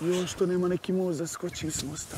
Još što nema neki most da skočim s mosta.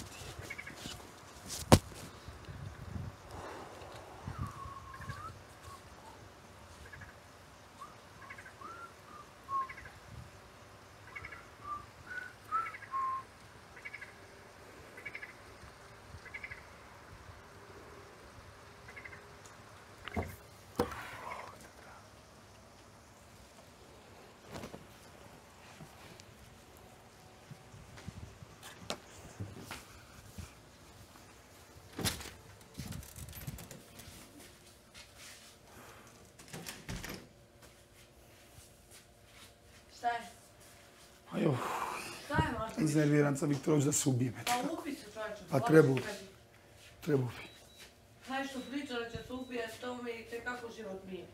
Šta je? Ajo, Šta je možda? iznerviran sam Viktorović da se ubije. Pa upi se čovječe. Pa trebao bi. Znaš što priča da će se ubijati, to mi te kako život nije.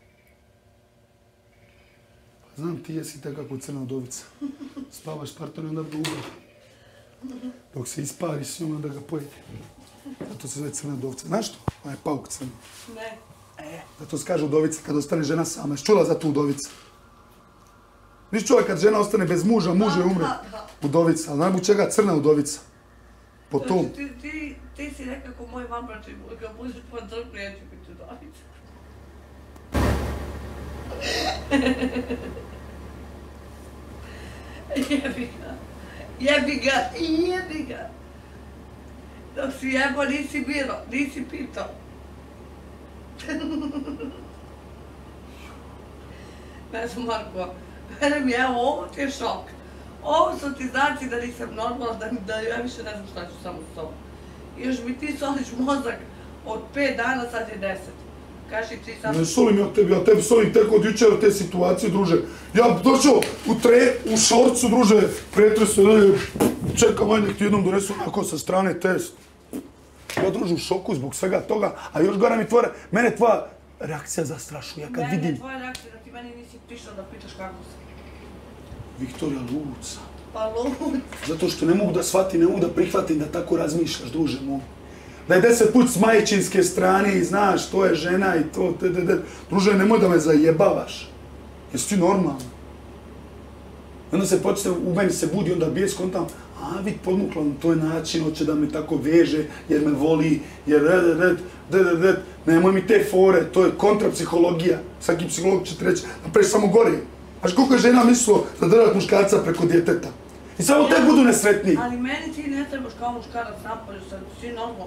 Pa znam ti jesi tako crna udovica. Spavaš s partnerom onda dugo. Dok se ispari s njom onda ga pojede. Zato se zove crna udovica. Znaš što? Ona je pauk crna. Ne. Zato se kaže udovica kad ostane žena sama. Jesi čula za tu udovicu? Nisi čula kad žena ostane bez muža, muž je umre. Udovica, ali najbolj čega crna udovica. Po tom. Ti si nekako moj mamrači, kad budeš po crkvi, ja ću biti udovica. Jebi ga. Dok si jebo nisi biro, nisi pitao. Ne znam, Marko, verujem mi, evo, ovo ti je šok. Ovo su ti znaci da nisam normalna, da ja više ne znam šta ću samo s tobom. Još mi ti soliš mozak od 5 dana, sad je 10. Kaži ti sad... Ne solim ja tebi, ja tebi solim tek od jučera te situacije, druže. Ja došao u šorcu, druže, pretresu, čekam, aj nek ti jednom donesu onako sa strane test. Ja, druže, u šoku zbog svega toga, a još gara mi mene tvoja reakcija zastrašuje, ja kad vidim... Mene tvoja reakcija da ti meni nisi prišla da pitaš kako si. Viktorija, luca. Pa luca. Zato što ne mogu da shvatim, ne mogu da prihvatim da tako razmišljaš, druže moj. Da je 10 put s majčinske strane i znaš, to je žena i to, druže, nemoj da me zajebavaš. Jesi ti normalno? Onda se počne, u meni se budi, onda bije skontam, a vid podmukla na tvoj način, hoće da me tako veže, jer me voli, jer nemoj mi te fore, to je kontrapsihologija. Svaki psiholog će ti reći, napraviš samo gore. Znaš koliko je žena mislilo da držat muškarca preko djeteta? I samo te budu nesretniji. Ali meni ti ne trebaš kao muškarac napolju, sad si normalno.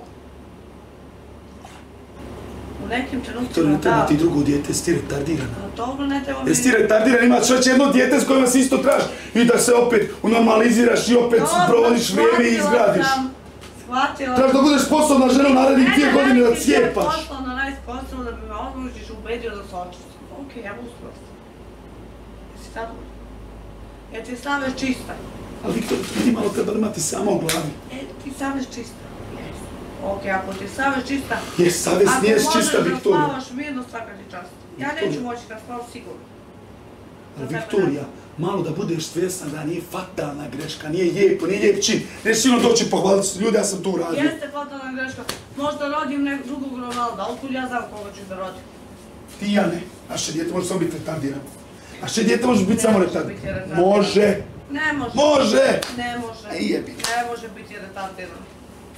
U nekim trenutcima da... To ne treba ti drugo dijete, jesi ti retardirana. Dobro, ne treba mi... Jesi ti retardirana, imaš već jedno dijete s kojima se isto tražiš i da se opet unormaliziraš i opet provodiš vrijeme i izgradiš. Shvatila. Trebaš da budeš sposobna žena u narednih 2 godine da cijepaš. Ne, poslovno najsposobno da bi me odlučiš ubedio da se očistim. Okej, ja uspio sam. Jesi zadovoljna? Jer ti savješ čista. Ali Viktor, ti malo treba imati samo u glavi. Ti savješ čista. Okej, ako ti savješ čista... Jes, savjest nije čista, Viktorija. Ako možeš da spavaš mirno, svaka ti čast. Ja neću moći da spavam sigurno. Ali Viktorija, malo da budeš svjesna da nije fatalna greška, nije lijep čin. Neće sigurno doći pohvaliti se, ljudi, ja sam to uradio. Jeste fatalna greška. Možda rodim nekog drugog Ronalda, otkud ja znam koga ću da rodim. Ti ja ne. Naše dijete može samo biti retardirano. Naše dijete može biti samo retardirano. Može. Ne može. Može! Ne može. Ne može biti retardirano.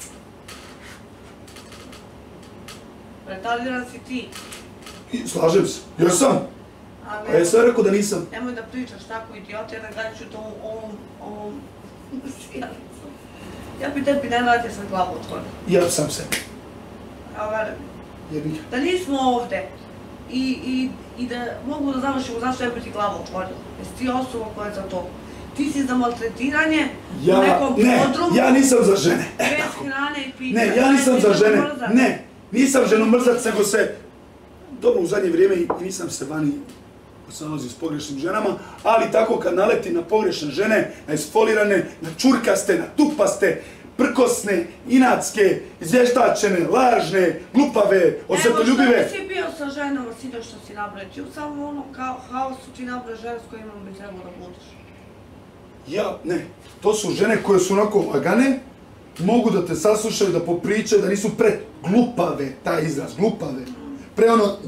Retardiran si ti. Slažem se. Jesam. A ja sam rekao da nisam. Nemoj da pričaš tako idiot, jer da ću to ovom svijalicom. Ja bi tebi ne radio sam glavu otvorio. Ja sam sebi. Evo verujem. Da nismo ovde i da mogu da završimo zašto ja bi ti glavu otvorio. Jesi ti osoba koja je za to. Ti si za maltretiranje u nekom podrumu. Ja nisam za žene. Bez hrane i pita. Ne, ja nisam za žene. Ne, nisam ženomrzac, nego se... Dobro, u zadnje vrijeme nisam se vani nalazio s pogrešnim ženama, ali tako kad naletim na pogrešne žene, na isfolirane, na čurkaste, na tupaste, prkosne, inatske, izvještačene, lažne, glupave, osvetoljubive... Evo što nisi bio sa ženama, sino što si nabrao, ti u samom onom haosu ti nabrao žene s kojima bi trebalo da budiš. Ja, ne, to su žene koje su onako lagane, mogu da te saslušaju, da popričaju, da nisu preglupave, taj izraz, glupave. pre ono...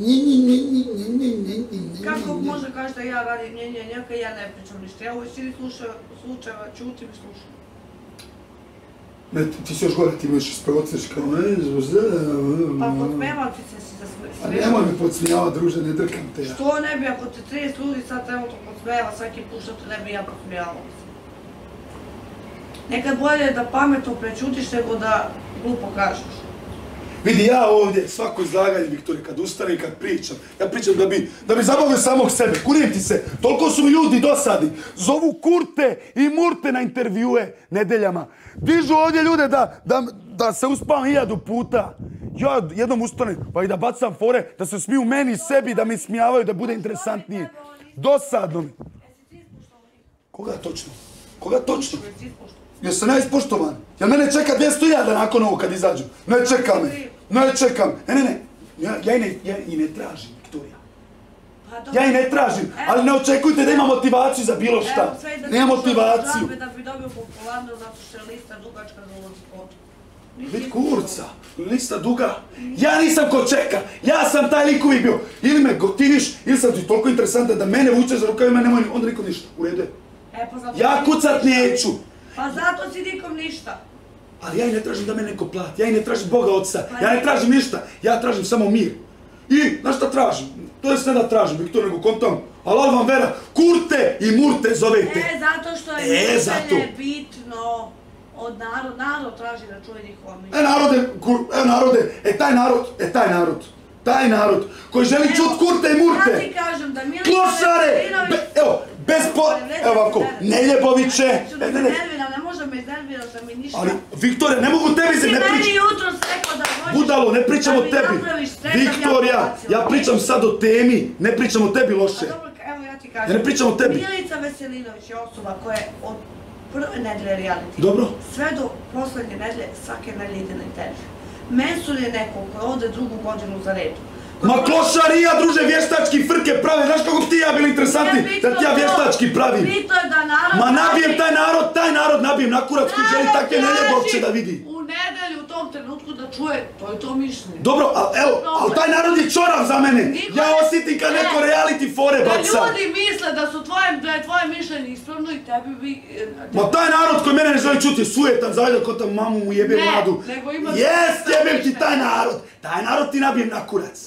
Kako može kaži da ja radim njenjenjaka i ja ne pričam ništa. Ja u većini slučajeva čutim i slušam. Ne, ti si još gore, ti možeš isprovociraš kao... Pa podsmevam ti se si za sve. A nemoj me podsmijavati, druže, ne drkam te ja. Što ne bi, ako te 30 ljudi sad trenutno podsmijava svaki put, što te ne bi ja podsmijavao? Nekad bolje da pametno prečutiš nego da glupo kažeš. Vidi, ja ovdje, svako izlaganje, Viktorija, kad ustanem, kad pričam, ja pričam da bi zabavio samog sebe, kurim ti se, toliko su mi ljudi dosadi, zovu kurte i murte na intervjue nedeljama, dižu ovdje ljude da se uspavam 1000 puta, ja jednom ustanem, pa i da bacam fore, da se smiju meni, sebi, da mi smijavaju, da bude interesantnije, dosadno mi. Koga točno? Koga točno? Jesam ja ispoštovan? Jel mene čeka 200.000 nakon ovo kad izađu? Ne čeka me. Ne čekam. Ne. Ja i ne tražim, Viktorija. Ja i ne tražim, ali ne očekujte da ima motivaciju za bilo šta. Nema motivaciju. Da bi dobio popularnost zato što je lista dugačka za ulaz sport. Vid kurca, lista duga. Ja nisam ko čeka, ja sam taj lik uvijek bio. Ili me gotiviš, ili sam ti toliko interesantan da mene vučeš za rukavima, nemoj onda nikom ništa. U redu je. Ja kucat neću. Pa zato si nikom ništa. Ali ja i ne tražim da me neko plati, ja i ne tražim Boga Otca, ja ne tražim ništa, ja tražim samo mir. I, znaš šta tražim? To je sve da tražim, Viktor, nego kontam, halal vam vera, kurte i murte zovete. Zato što je mišljenje bitno od narod traži da čuje njihova mišljenja. Narode, taj narod koji želi čut kurte i murte. Ja ti kažem da Milica Veselinović... Evo ovako, Neljeboviće... Ne može me iznervirati da mi ništa... Ali, Viktorija, ne mogu tebi se... Ti meni jutros rekao da hoćeš... Budalo, ne pričam o tebi. Viktorija, ja pričam sad o temi, ne pričam o tebi loše. A dobro, evo ja ti kažem. Ja ne pričam o tebi. Milica Veselinović je osoba koja je od prve nedelje reality. Dobro. Sve do poslednje nedelje, svake nedelje ide na intervju. Mensur je neko koji ode 2. godinu za redu. Ma klošarija, druže, vještački frke prave, znaš kako ti ja bili interesantni, da ti ja vještački pravim. Bitno je da narod... Ma nabijem taj narod nabijem na kurac koji želi takve neljebovče da vidi. U nedelju u tom trenutku da čuje, to je to mišljenje. Dobro, ali taj narod je čorav za mene. Ja osjetim kad neko reality fore baca. Da ljudi misle da je tvoje mišljenje ispravno i tebi bi... Ma taj narod koji mene ne želi čuti je sujetan, zajedno ko tam mamu mu jebe mladu. Jest, jebem ti taj narod. Taj narod ti nabijem na kurac.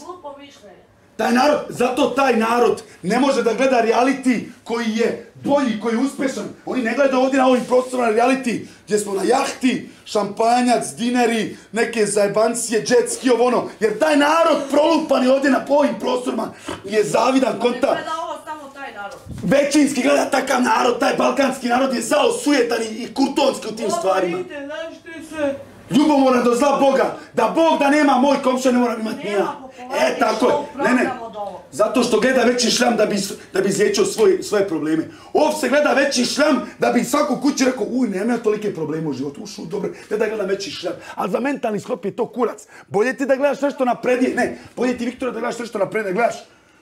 Taj narod, zato taj narod ne može da gleda reality koji je bolji, koji je uspešan. Oni ne gledaju ovdje na ovim prostorima reality gdje smo na jahti, šampanjac, dineri, neke zajebancije, džetski, ovo ono. Jer taj narod prolupan je ovdje na ovim prostorima je zavidan konta. Ne gleda ovo samo taj narod. Većinski gleda takav narod, taj balkanski narod je zao, sujetan i kurtonski u tim stvarima. Ovo vidite, znaš ti se... Ljubomoran do zla Boga, da Bog da nema, moj komšija ne moram imati ni ja. Tako je. Ne. Zato što gleda veći šljam da bi izliječio svoje probleme. Ovdje se gleda veći šljam da bi svako kući rekao, nema tolike probleme u životu, dobro, da gledam veći šljam. Ali za mentalni sklop je to kurac. Bolje ti da gledaš nešto naprednije, ne, bolje ti, Viktora, da gledaš nešto naprednije, gledaš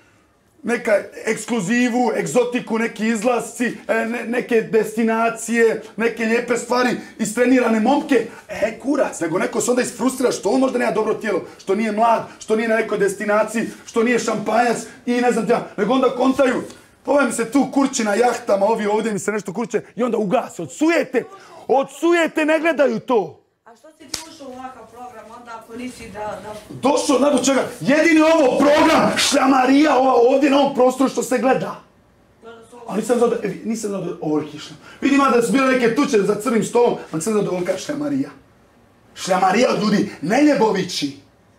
neka ekskluzivu, egzotiku, neki izlasci, neke destinacije, neke lijepe stvari, istrenirane momke. Kurac, nego neko se onda isfrustrira što on možda nema dobro tijelo, što nije mlad, što nije na nekoj destinaciji, što nije šampanjac i ne znam ja, nego onda kontaju. Ovaj mi se tu kurči na jahtama, ovi ovdje mi se nešto kurče i onda ugase. Od sujete ne gledaju to. A što si ti ušao u ovakav program onda ako nisi da... Došao, znamo čega, jedini ovo program, šljamarija ovdje na ovom prostoru što se gleda. Ali nisam znao da ovoliki šljam. Vidim da su bile neke tuče za crnim stolom, ali nisam znao da ovolika šljamarija. Šljamarija od ljudi, Neljebovići,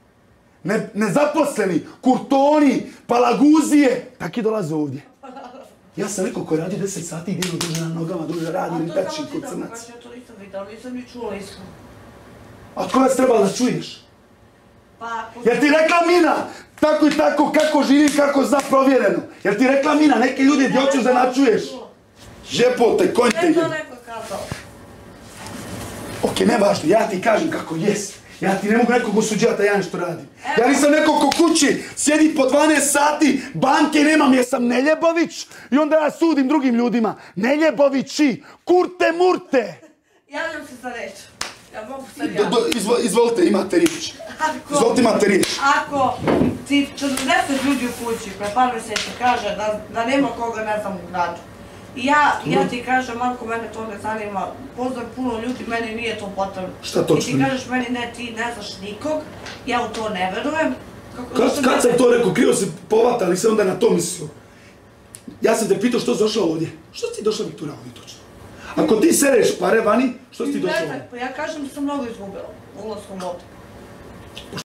nezaposleni, kurtoni, palaguzije, taki dolaze ovdje. Ja sam neko koji radi 10 sati i ide druže na nogama, druže radi ili tači kod crnac. Ja to nisam vidjela, nisam ni čula iskreno. A od koga si trebala da čuješ? Jer ti rekla Mina, tako i tako, kako živi, kako zna provjereno. Jer ti rekla Mina, neke ljude gdje hoćeš da načuješ. Žepote, konj te je. Ne to neko kazao. Ok, nevažno, ja ti kažem kako jest. Ja ti ne mogu nekog osuđivati da ja nešto radim. Ja nisam neko ko kući, sjedi po 12 sati, banke nemam jer sam Neljebović i onda ja sudim drugim ljudima. Neljebovići, kurte murte. Javljam se za reč. Ja mogu sad javiti. Izvolite, imate riječ. Izvolite, imate riječ. Ako ti 40 ljudi u kući pre par mjeseci kaže da nema koga ne znam u gradu, ja ti kažem, Marko, mene to ne zanima, poznam puno ljudi, meni nije to potrebno. Šta točno? I ti kažeš meni, ne, ti ne znaš nikog, ja u to ne verujem. Kad sam to rekao, krivo se povata, ali sam onda na to mislio. Ja sam te pitao što si došao ovdje. Što si ti došao, Viktorija, ovdje točno? Ako ti sereš pare vani, što si ti došao ovdje? Pa ja kažem da sam mnogo izgubila ulaskom ovdje.